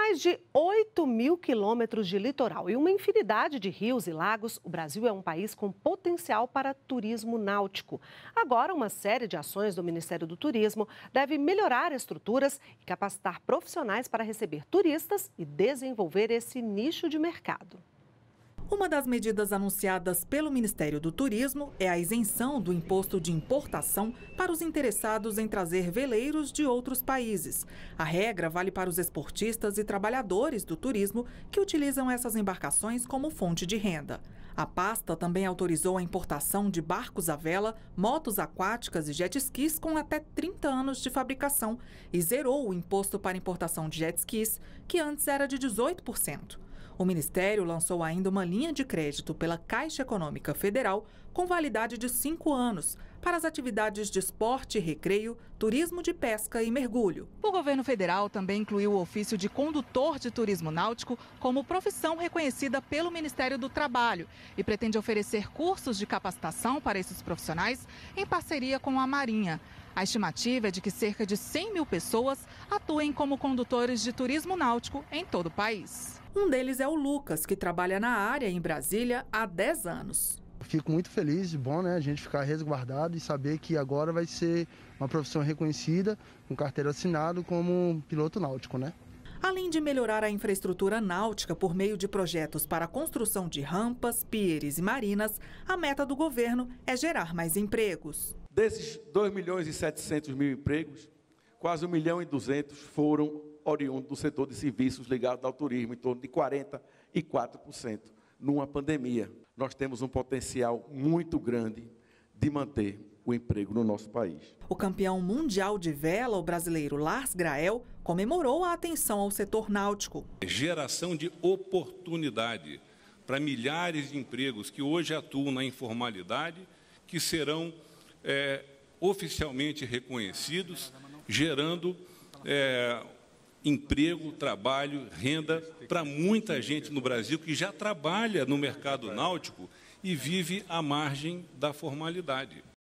mais de 8.000 quilômetros de litoral e uma infinidade de rios e lagos, o Brasil é um país com potencial para turismo náutico. Agora, uma série de ações do Ministério do Turismo deve melhorar estruturas e capacitar profissionais para receber turistas e desenvolver esse nicho de mercado. Uma das medidas anunciadas pelo Ministério do Turismo é a isenção do imposto de importação para os interessados em trazer veleiros de outros países. A regra vale para os esportistas e trabalhadores do turismo que utilizam essas embarcações como fonte de renda. A pasta também autorizou a importação de barcos à vela, motos aquáticas e jet skis com até 30 anos de fabricação e zerou o imposto para importação de jet skis, que antes era de 18%. O Ministério lançou ainda uma linha de crédito pela Caixa Econômica Federal com validade de 5 anos para as atividades de esporte e recreio, turismo de pesca e mergulho. O governo federal também incluiu o ofício de condutor de turismo náutico como profissão reconhecida pelo Ministério do Trabalho e pretende oferecer cursos de capacitação para esses profissionais em parceria com a Marinha. A estimativa é de que cerca de 100 mil pessoas atuem como condutores de turismo náutico em todo o país. Um deles é o Lucas, que trabalha na área em Brasília há 10 anos. Fico muito feliz, bom, né, a gente ficar resguardado e saber que agora vai ser uma profissão reconhecida, com carteira assinada como piloto náutico, né? Além de melhorar a infraestrutura náutica por meio de projetos para a construção de rampas, pieres e marinas, a meta do governo é gerar mais empregos. Desses 2.700.000 empregos, quase 1.200.000 foram oriundo do setor de serviços ligados ao turismo, em torno de 44% numa pandemia. Nós temos um potencial muito grande de manter o emprego no nosso país. O campeão mundial de vela, o brasileiro Lars Grael, comemorou a atenção ao setor náutico. Geração de oportunidade para milhares de empregos que hoje atuam na informalidade, que serão oficialmente reconhecidos, gerando emprego, trabalho, renda para muita gente no Brasil que já trabalha no mercado náutico e vive à margem da formalidade.